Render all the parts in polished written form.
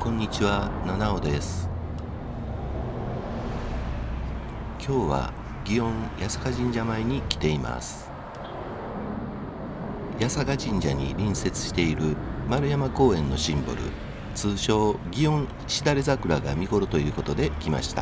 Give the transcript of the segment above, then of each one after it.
こんにちは、七尾です。今日は祇園八坂神社前に来ています。八坂神社に隣接している丸山公園のシンボル、通称祇園しだれ桜が見頃ということで来ました。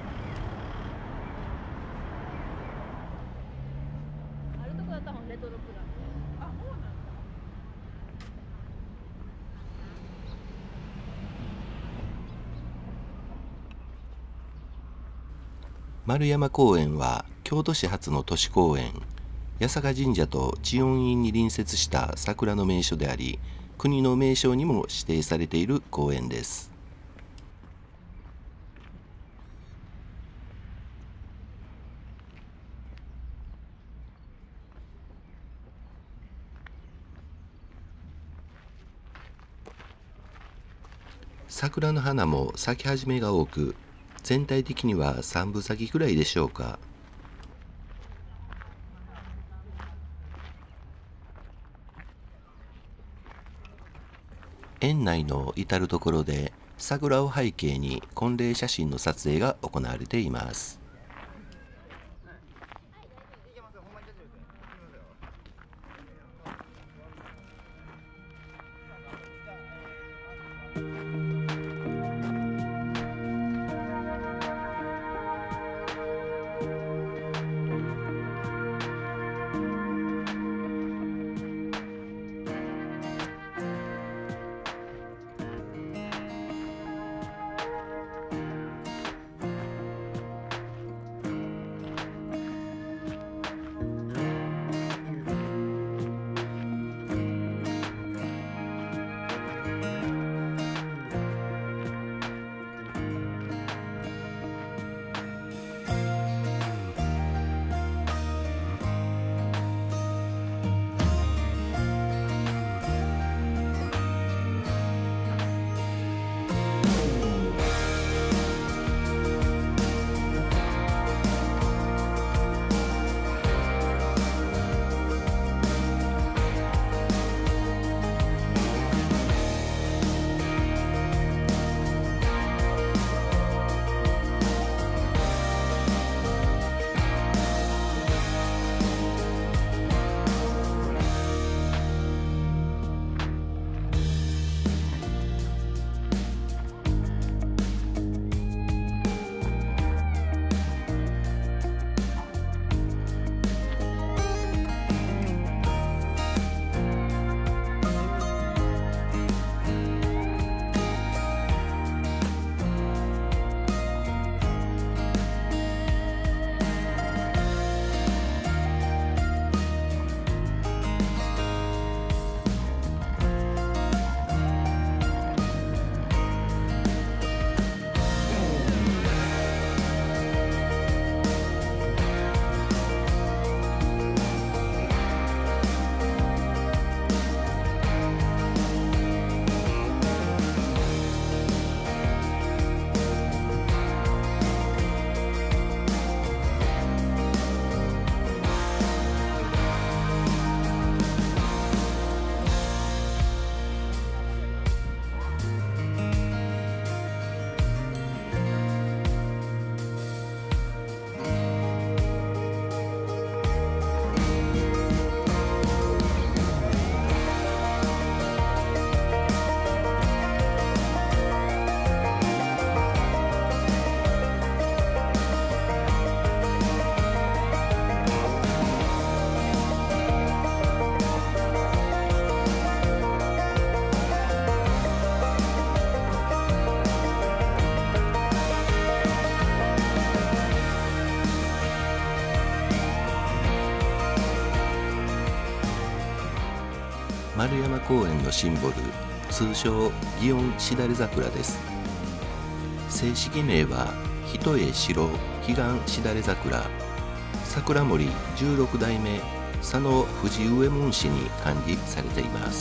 丸山公園は京都市初の都市公園、八坂神社と知恩院に隣接した桜の名所であり、国の名勝にも指定されている公園です。桜の花も咲き始めが多く、全体的には3分咲きくらいでしょうか。園内の至る所で桜を背景に婚礼写真の撮影が行われています。丸山公園のシンボル、通称祇園しだれ桜です。正式名は一重白彼岸しだれ桜、桜森16代目佐野藤上門氏に管理されています。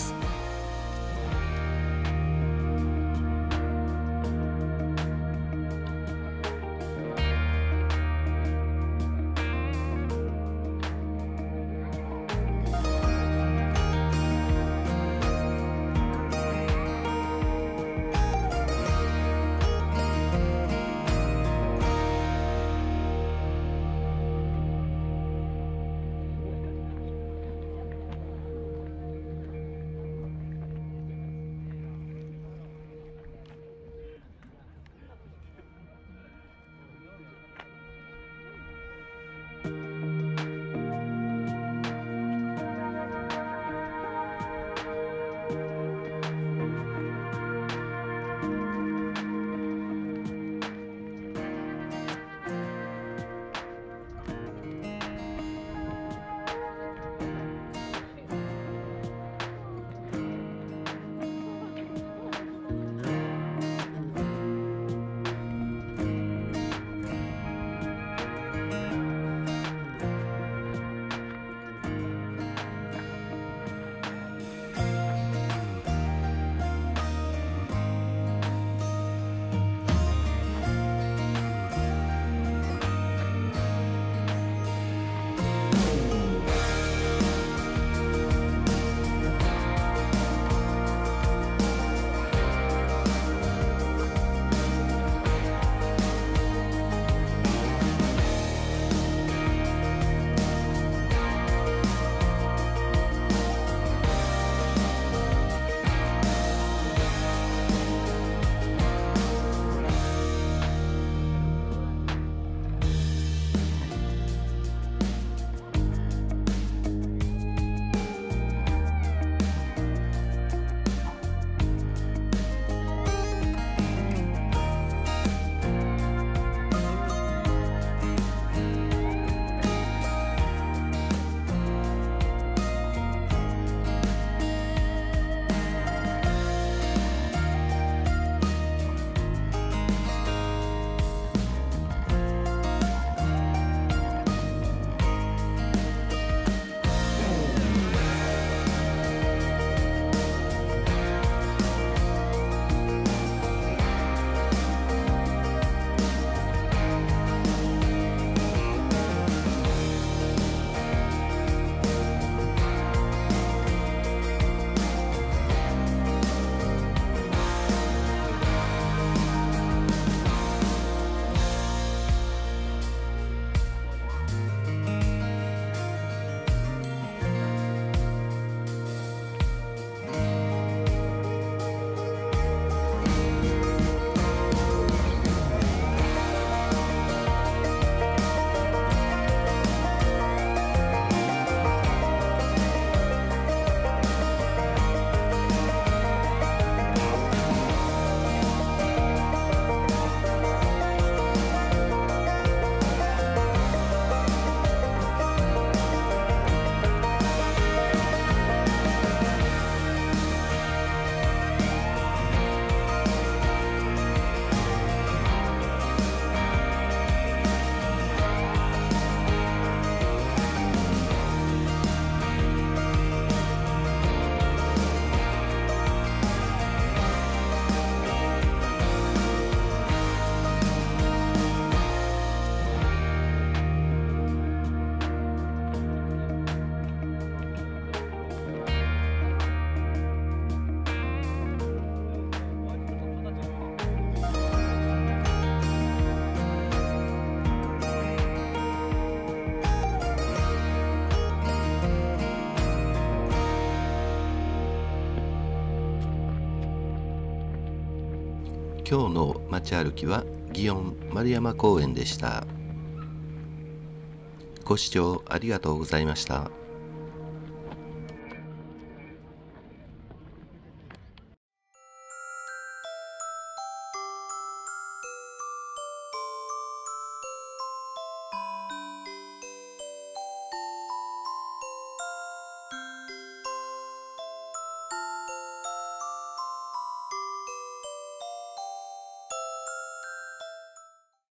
今日の街歩きは祇園丸山公園でした。ご視聴ありがとうございました。